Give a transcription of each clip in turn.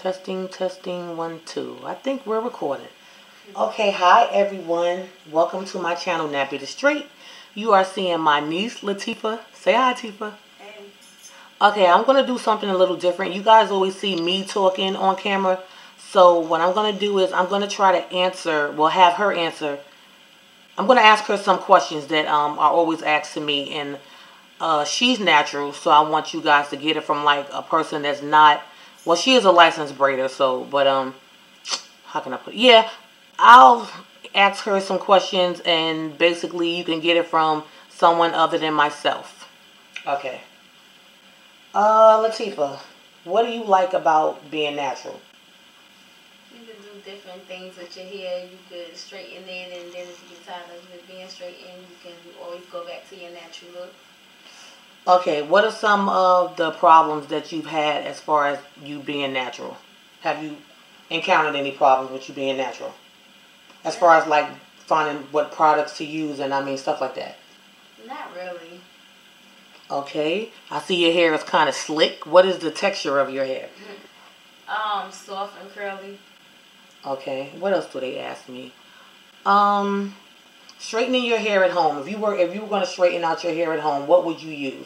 Testing, testing, 1, 2. I think we're recording. Okay, hi everyone. Welcome to my channel, Nappy the Straight. You are seeing my niece, Latifah. Say hi, Tifa. Hey. Okay, I'm going to do something a little different. You guys always see me talking on camera. So what I'm going to do is I'm going to try to answer, well, have her answer. I'm going to ask her some questions that are always asked to me. And she's natural, so I want you guys to get it from like a person that's not. Well, she is a licensed braider, so but how can I put it? Yeah, I'll ask her some questions, and basically you can get it from someone other than myself. Okay. Latifah, what do you like about being natural? You can do different things with your hair. You could straighten it, and then if you get tired of it being straightened, you can always go back to your natural look. Okay, what are some of the problems that you've had as far as you being natural? Have you encountered any problems with you being natural? As far as like finding what products to use and I mean stuff like that. Not really. Okay, I see your hair is kind of slick. What is the texture of your hair? Soft and curly. Okay, what else do they ask me? Straightening your hair at home. If you were going to straighten out your hair at home, what would you use?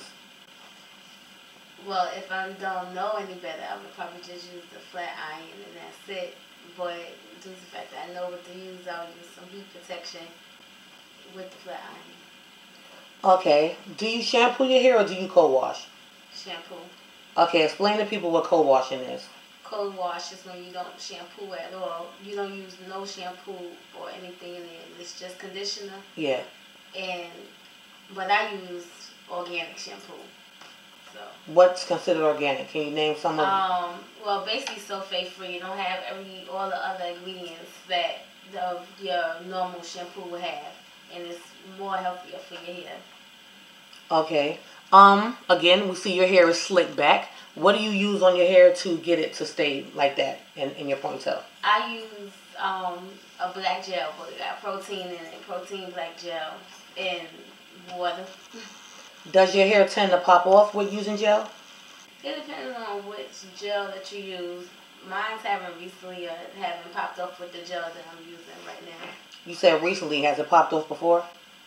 Well, if I don't know any better, I would probably just use the flat iron and that's it. But due to the fact that I know what to use, I would use some heat protection with the flat iron. Okay, do you shampoo your hair or do you co-wash? Shampoo. Okay, explain to people what co-washing is. Cold wash is when you don't shampoo at all. You don't use no shampoo or anything in it. It's just conditioner. Yeah. But I use organic shampoo. So. What's considered organic? Can you name some of them? Well, basically sulfate free. You don't have all the other ingredients that your normal shampoo would have, and it's more healthier for your hair. Okay. Again, we see your hair is slicked back. What do you use on your hair to get it to stay like that in your ponytail? I use a black gel, but it got protein in it, protein black gel, and water. Does your hair tend to pop off with using gel? It depends on which gel that you use. Mine's haven't popped off with the gel that I'm using right now. You said recently. Has it popped off before?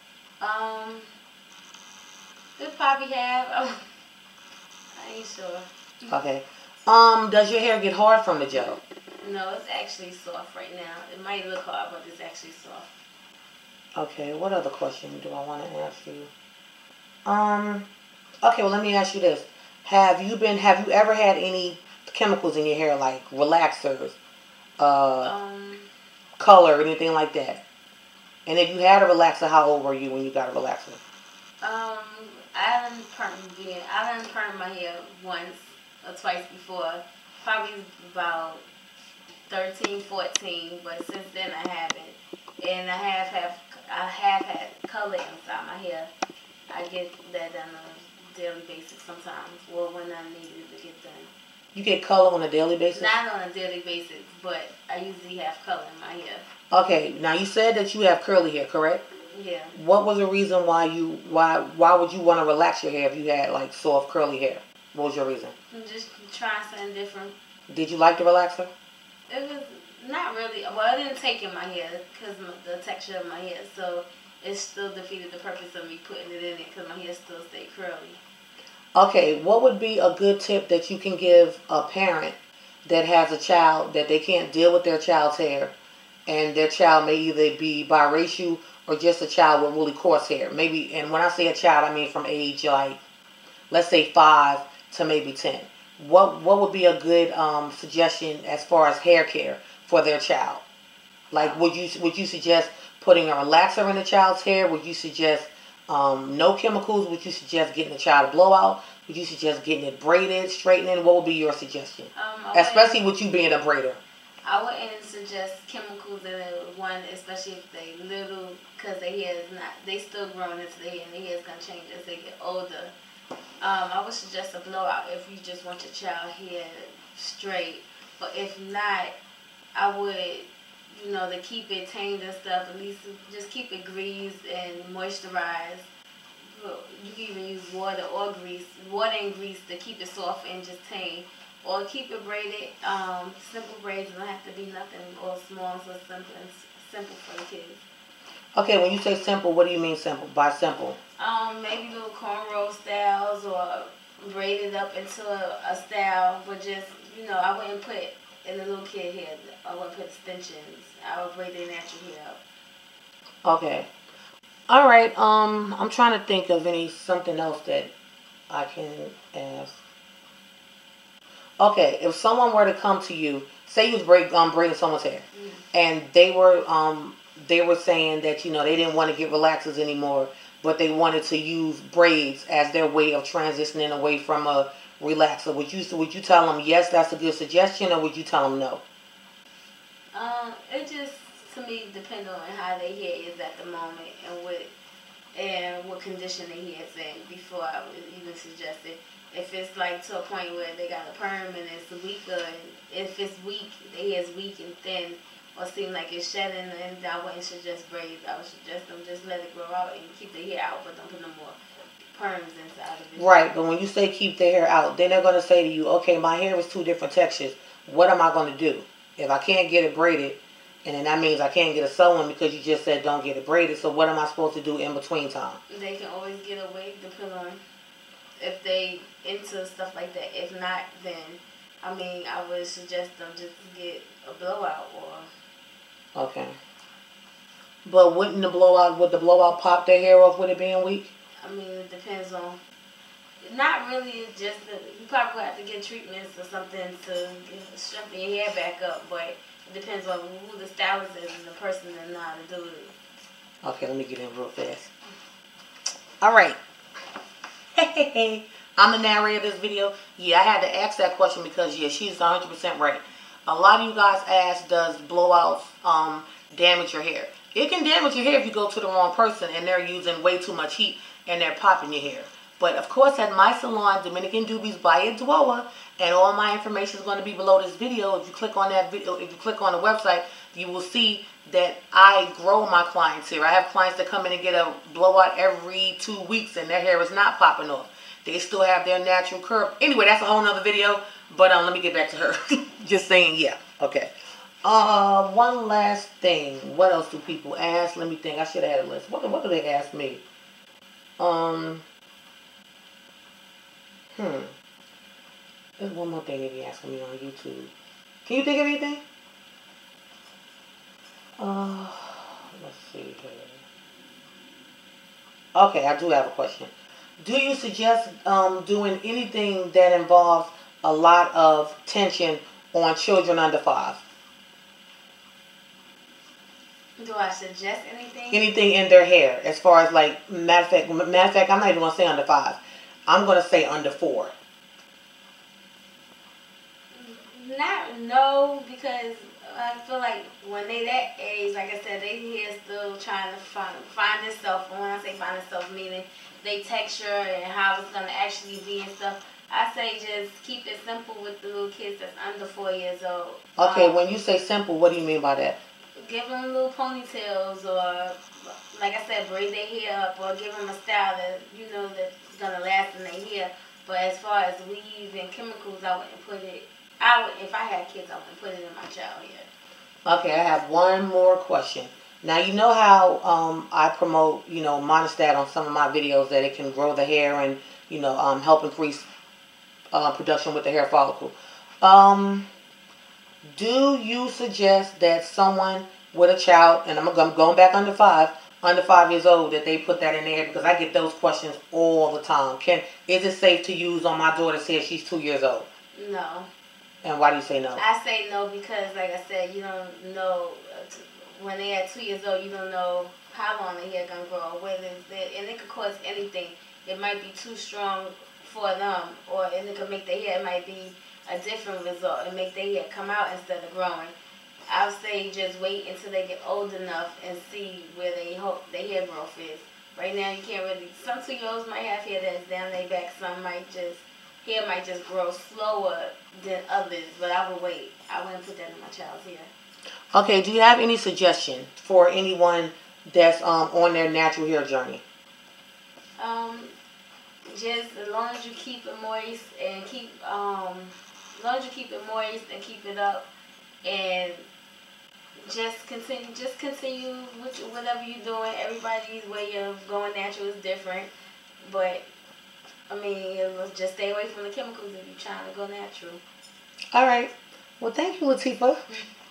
It probably have. I ain't sure. Okay. Does your hair get hard from the gel? No, it's actually soft right now. It might look hard, but it's actually soft. Okay, what other question do I want to ask you? Okay, well let me ask you this. Have you ever had any chemicals in your hair like relaxers, color, anything like that? And if you had a relaxer, how old were you when you got a relaxer? I done permed my hair once or twice before. Probably about 13, 14, but since then I haven't. And I have had color inside my hair. I get that done on a daily basis sometimes, or when I need it to get done. You get color on a daily basis? Not on a daily basis, but I usually have color in my hair. Okay, now you said that you have curly hair, correct? Yeah. What was the reason why would you want to relax your hair if you had like soft curly hair? What was your reason? I'm just trying something different. Did you like the relaxer? It was not really. Well, it didn't take in my hair because of the texture of my hair, so it still defeated the purpose of me putting it in it because my hair still stayed curly. Okay, what would be a good tip that you can give a parent that has a child that they can't deal with their child's hair, and their child may either be biracial or just a child with really coarse hair? Maybe, and when I say a child, I mean from age like, let's say 5 to maybe 10. What would be a good suggestion as far as hair care for their child? Like, would you suggest putting a relaxer in the child's hair? Would you suggest no chemicals? Would you suggest getting the child a blowout? Would you suggest getting it braided, straightening? What would be your suggestion? Especially with you being a braider. I wouldn't suggest chemicals in one, especially if they little, because their hair is not, they still growing into their hair, and their hair is going to change as they get older. I would suggest a blowout if you just want your child hair straight. But if not, I would, to keep it tamed and stuff, at least just keep it greased and moisturized. You can even use water and grease to keep it soft and just tame. or keep it braided. Simple braids don't have to be nothing or small, so simple for the kids. Okay, when you say simple, what do you mean simple? By simple? Maybe little cornrow styles or braided up into a style, but just I wouldn't put in a little kid hair. I wouldn't put extensions. I would braid their natural hair up. Okay. All right. I'm trying to think of something else that I can ask. Okay, if someone were to come to you, say you was braiding someone's hair, and they were saying that they didn't want to get relaxers anymore, but they wanted to use braids as their way of transitioning away from a relaxer. Would you tell them yes, that's a good suggestion, or would you tell them no? It just to me depends on how their hair is at the moment and what condition their hair's in before I would even suggest it. If it's like to a point where they got a perm and it's weaker, and if it's weak, the hair's weak and thin, or seem like it's shedding, then I wouldn't suggest braids. I would suggest them just let it grow out and keep the hair out, but don't put no more perms inside of it. Right, but when you say keep the hair out, then they're going to say to you, okay, my hair is two different textures. What am I going to do? If I can't get it braided, and then that means I can't get a sew-in because you just said don't get it braided, so what am I supposed to do in between time? They can always get a wig to put on if they into stuff like that. If not, then I would suggest them just get a blowout or. Okay. But would the blowout pop their hair off with it being weak? It depends on. Not really. It's just you probably would have to get treatments or something to strengthen your hair back up. But it depends on who the stylist is and the person that know how to do it. Okay, let me get in real fast. All right. Hey, I'm the narrator of this video. Yeah, I had to ask that question because, yeah, she's 100% right. A lot of you guys ask, does blowouts damage your hair? It can damage your hair if you go to the wrong person and they're using way too much heat and they're popping your hair. But, of course, at my salon, Dominican Doobies by Edwoa, and all my information is going to be below this video. If you click on that video, if you click on the website, you will see that I grow my clients here. I have clients that come in and get a blowout every 2 weeks and their hair is not popping off. They still have their natural curve. Anyway, that's a whole nother video. But let me get back to her. Just saying, yeah. Okay. One last thing. What else do people ask? Let me think. I should have had a list. What do they ask me? There's one more thing they be asking me on YouTube. Can you think of anything? Let's see here. Okay, I do have a question. Do you suggest doing anything that involves a lot of tension on children under 5? Do I suggest anything? Anything in their hair, as far as like matter of fact, I'm not even gonna say under 5. I'm gonna say under 4. No, because I feel like when they that age, like I said, they here still trying to find itself. And when I say find itself, meaning they texture and how it's gonna actually be and stuff. I say just keep it simple with the little kids that's under 4 years old. Okay, when you say simple, what do you mean by that? Give them little ponytails, or like I said, braid their hair up, or give them a style that that's gonna last in their hair. But as far as weave and chemicals, I wouldn't put it. If I had kids, I wouldn't put it in my child hair. Okay, I have one more question. Now, you know how I promote, Monistat on some of my videos, that it can grow the hair and, help increase production with the hair follicle. Do you suggest that someone with a child, and I'm going back under 5 years old, that they put that in there? Because I get those questions all the time. Is it safe to use on my daughter's hair? She's 2 years old. No. And why do you say no? I say no because, like I said, you don't know when they're at 2 years old. You don't know how long the hair gonna grow. And it could cause anything. It might be too strong for them, and it could make their hair. It might be a different result and make their hair come out instead of growing. I would say just wait until they get old enough and see where they hope their hair growth is. Right now, you can't really. Some 2-year-olds might have hair that's down their back. Some hair might just grow slower than others, but I would wait. I wouldn't put that in my child's hair. Okay, do you have any suggestion for anyone that's on their natural hair journey? Just as long as you keep it moist and keep As long as you keep it moist and keep it up, and just continue with whatever you're doing. Everybody's way of going natural is different, but I mean, just stay away from the chemicals if you're trying to go natural. All right. Well, thank you, Latifah.